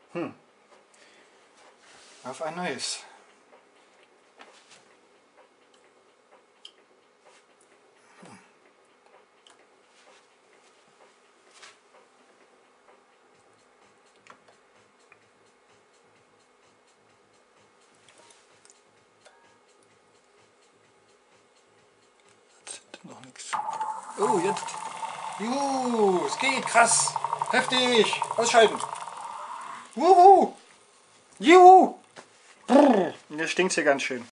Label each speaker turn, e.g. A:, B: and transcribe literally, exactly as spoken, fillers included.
A: Hm. Auf ein neues. Hm. Jetzt noch nichts. Oh, jetzt. Juhu, es geht, krass. Heftig. Ausschalten. Wuhu. Juhu. Brrr. Jetzt stinkt es hier ganz schön.